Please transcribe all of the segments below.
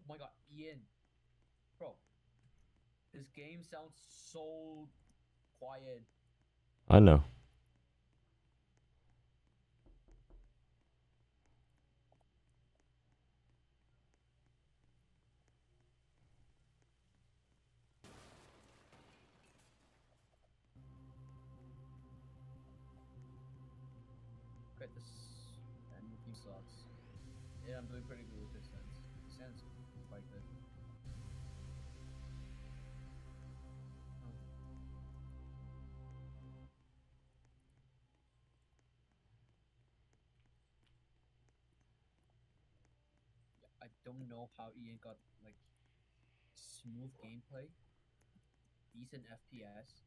my god, Ian, bro, this game sounds so quiet. I know. Okay, this enemy team sucks. Yeah, I'm doing pretty good with this sense. Sense quite good. Oh. Yeah, I don't know how Ian got like smooth gameplay, decent FPS,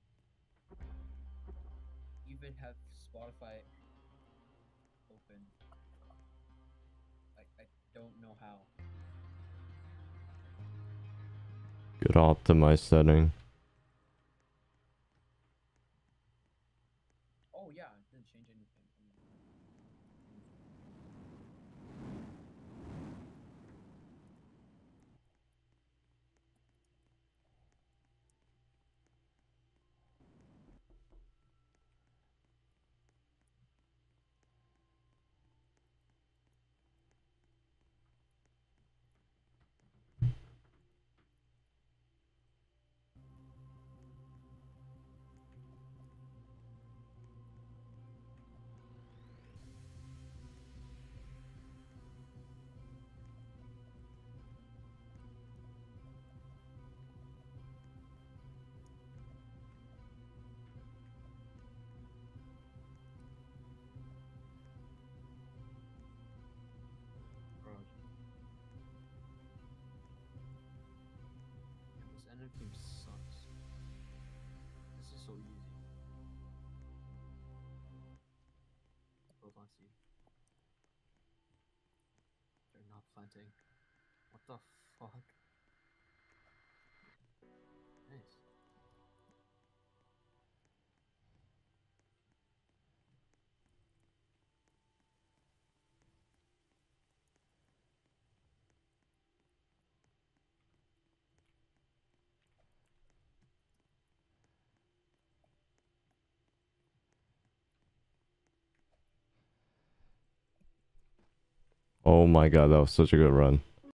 even have Spotify open. Like I don't know how. Good optimized setting. Oh yeah, it didn't change anything. I mean, bro, yeah, this enemy team sucks. This is so easy. Hold on, see. They're not planting. What the fuck? Nice. Oh my god, that was such a good run.